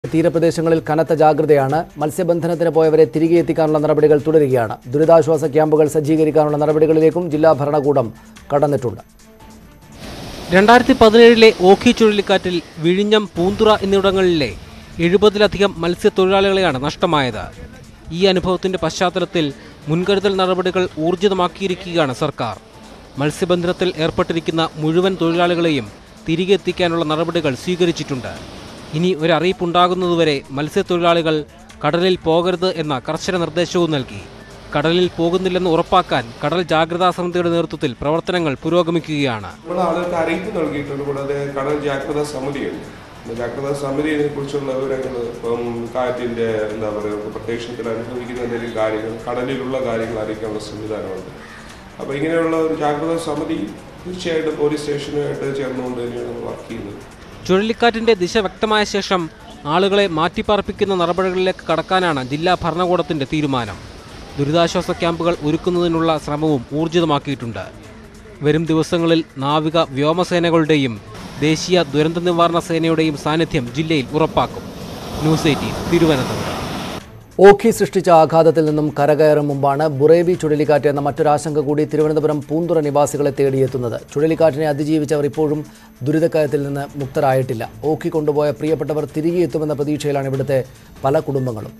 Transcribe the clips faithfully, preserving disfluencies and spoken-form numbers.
തീരപ്രദേശങ്ങളിൽ കനത്ത ജാഗ്രതയാണ്. മത്സ്യബന്ധനത്തിന് പോയവരെ തിരികെ എത്തിക്കാനുള്ള നടപടികൾ തുടരുകയാണ്. ദുരിതാശ്വാസ ക്യാമ്പുകൾ സജ്ജീകരിക്കാനുള്ള നടപടികളിലേക്കും ജില്ലാ ഭരണകൂടം കടന്നിട്ടുണ്ട്. രണ്ടായിരത്തി പതിനേഴിലെ ഓഖി ചുഴലിക്കാറ്റിൽ വിഴിഞ്ഞം, പൂന്തുറ എന്നിവിടങ്ങളിലെ എഴുപതിലധികം മത്സ്യത്തൊഴിലാളികളെയാണ് നഷ്ടമായത്. ഈ അനുഭവത്തിന്റെ പശ്ചാത്തലത്തിൽ മുൻകരുതൽ നടപടികൾ ഊർജിതമാക്കിയിരിക്കുകയാണ് സർക്കാർ. മത്സ്യബന്ധനത്തിൽ ഏർപ്പെട്ടിരിക്കുന്ന മുഴുവൻ തൊഴിലാളികളെയും തിരികെ എത്തിക്കാനുള്ള നടപടികൾ സ്വീകരിച്ചിട്ടുണ്ട്. ഇനി ഒരറിയിപ്പുണ്ടാകുന്നതുവരെ മത്സ്യത്തൊഴിലാളികൾ കടലിൽ പോകരുത് എന്ന കർശന നിർദ്ദേശവും നൽകി. കടലിൽ പോകുന്നില്ലെന്ന് ഉറപ്പാക്കാൻ കടൽ ജാഗ്രതാ സമിതിയുടെ നേതൃത്വത്തിൽ പ്രവർത്തനങ്ങൾ പുരോഗമിക്കുകയാണ്. ആളുകൾക്ക് അറിയിപ്പ് നൽകിയിട്ടുണ്ട്. കൂടാതെ കടൽ ജാഗ്രതാ സമിതിയുണ്ട്. ജാഗ്രതാ സമിതിയെ കുറിച്ചുള്ള വിവരങ്ങൾ ഇപ്പം കാറ്റിന്റെ എന്താ പറയുക പ്രത്യക്ഷത്തിൽ അനുഭവിക്കുന്ന എന്തെങ്കിലും കാര്യങ്ങൾ കടലിലുള്ള കാര്യങ്ങൾ അറിയിക്കാനുള്ള സംവിധാനമുണ്ട്. അപ്പോൾ ഇങ്ങനെയുള്ള ഒരു ജാഗ്രതാ സമിതി തീർച്ചയായിട്ടും പോലീസ് സ്റ്റേഷനുമായിട്ട് ചേർന്നുകൊണ്ട് തന്നെയാണ് വർക്ക് ചെയ്യുന്നത്. ചുഴലിക്കാറ്റിന്റെ ദിശ വ്യക്തമായ ശേഷം ആളുകളെ മാറ്റിപ്പാർപ്പിക്കുന്ന നടപടികളിലേക്ക് കടക്കാനാണ് ജില്ലാ ഭരണകൂടത്തിന്റെ തീരുമാനം. ദുരിതാശ്വാസ ക്യാമ്പുകൾ ഒരുക്കുന്നതിനുള്ള ശ്രമവും ഊർജിതമാക്കിയിട്ടുണ്ട്. വരും ദിവസങ്ങളിൽ നാവിക വ്യോമസേനകളുടെയും ദേശീയ ദുരന്ത നിവാരണ സേനയുടെയും സാന്നിധ്യം ജില്ലയിൽ ഉറപ്പാക്കും. News eighteen, Thiruvananthapuram. ഓഖി സൃഷ്ടിച്ച ആഘാതത്തിൽ നിന്നും കരകയറും മുമ്പാണ് ബുറേവി ചുഴലിക്കാറ്റ് എന്ന മറ്റൊരാശങ്ക കൂടി തിരുവനന്തപുരം പൂന്തുറ നിവാസികളെ തേടിയെത്തുന്നത്. ചുഴലിക്കാറ്റിനെ അതിജീവിച്ചവർ ഇപ്പോഴും ദുരിതക്കയത്തിൽ നിന്ന് മുക്തരായിട്ടില്ല. ഓഖി കൊണ്ടുപോയ പ്രിയപ്പെട്ടവർ തിരികെ എത്തുമെന്ന പ്രതീക്ഷയിലാണ് ഇവിടുത്തെ പല കുടുംബങ്ങളും.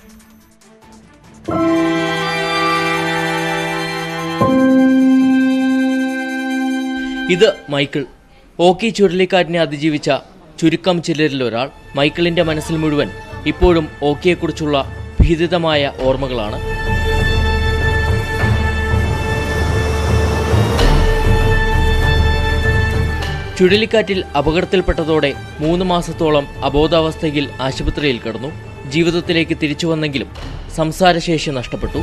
ഇത് മൈക്കിൾ. ഓഖി ചുഴലിക്കാറ്റിനെ അതിജീവിച്ച ചുരുക്കം ചിലരിൽ ഒരാൾ. മൈക്കിളിന്റെ മനസ്സിൽ മുഴുവൻ ഇപ്പോഴും ഓഖിയെക്കുറിച്ചുള്ള ഭീതിതമായ ഓർമ്മകളാണ്. ചുഴലിക്കാറ്റിൽ അപകടത്തിൽപ്പെട്ടതോടെ മൂന്ന് മാസത്തോളം അബോധാവസ്ഥയിൽ ആശുപത്രിയിൽ കിടന്നു. ജീവിതത്തിലേക്ക് തിരിച്ചു വന്നെങ്കിലും സംസാരശേഷി നഷ്ടപ്പെട്ടു.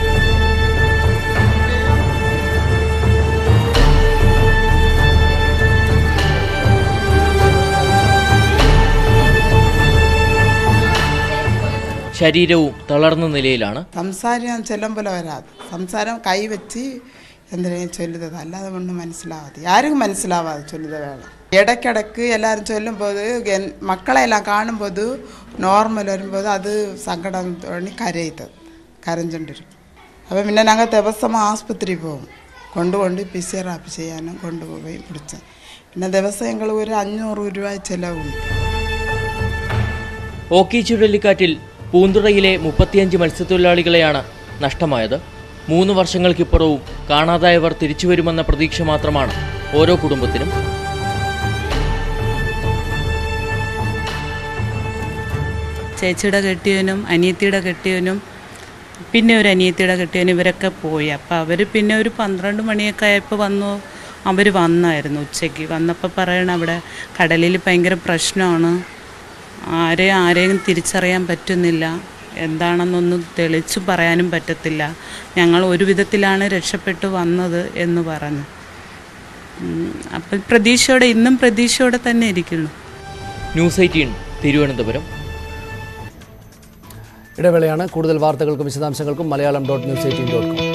ശരീരവും തളർന്ന നിലയിലാണ്. സംസാരം ചെല്ലുമ്പോൾ വരാതെ സംസാരം കൈവച്ച് എന്തിനേയും ചൊല്ലുന്നത് അല്ലാതെ കൊണ്ട് മനസ്സിലാവാതെ ആരും മനസ്സിലാവാതെ ചൊല്ലുന്നത് വേണം. ഇടയ്ക്കിടയ്ക്ക് എല്ലാവരും ചൊല്ലുമ്പോൾ മക്കളെല്ലാം കാണുമ്പോൾ നോർമൽ വരുമ്പോൾ അത് സങ്കടം തോന്നി കരയുന്നത് കരഞ്ഞുകൊണ്ടിരിക്കും. അപ്പം പിന്നെ ഞങ്ങൾ ദിവസം ആസ്പത്രിയിൽ പോകും. കൊണ്ടുകൊണ്ട് പി സി ആർ ആപ്പ് ചെയ്യാനും കൊണ്ടുപോയി പിടിച്ച പിന്നെ ദിവസം ഞങ്ങൾ ഒരു അഞ്ഞൂറ് രൂപ ചിലവുണ്ട്. ഓഖി ചുഴലിക്കാറ്റിൽ പൂന്തുറയിലെ മുപ്പത്തിയഞ്ച് മത്സ്യത്തൊഴിലാളികളെയാണ് നഷ്ടമായത്. മൂന്ന് വർഷങ്ങൾക്കിപ്പുറവും കാണാതായവർ തിരിച്ചുവരുമെന്ന പ്രതീക്ഷ മാത്രമാണ് ഓരോ കുടുംബത്തിനും. ചേച്ചിയുടെ കെട്ടിയവനും അനിയത്തിയുടെ കെട്ടിയവനും പിന്നെ ഒരു അനിയത്തിയുടെ കെട്ടിയവനും ഇവരൊക്കെ പോയി. അപ്പോൾ അവർ പിന്നെ ഒരു പന്ത്രണ്ട് മണിയൊക്കെ ആയപ്പോൾ വന്നു. അവർ വന്നായിരുന്നു ഉച്ചയ്ക്ക്. വന്നപ്പോൾ പറയണം അവിടെ കടലിൽ ഭയങ്കര പ്രശ്നമാണ്, ആരെയും ആരെയും തിരിച്ചറിയാൻ പറ്റുന്നില്ല, എന്താണെന്നൊന്നും തെളിച്ചു പറയാനും പറ്റത്തില്ല, ഞങ്ങൾ ഒരു വിധത്തിലാണ് രക്ഷപ്പെട്ടു വന്നത് എന്ന് പറഞ്ഞു. അപ്പം പ്രതീക്ഷയോടെ ഇന്നും പ്രതീക്ഷയോടെ തന്നെ ഇരിക്കുന്നു. News eighteen, Thiruvananthapuram. ഇടവേളയാണ്. കൂടുതൽ വാർത്തകൾക്കും വിശദാംശങ്ങൾക്കും Malayalam dot news eighteen dot com.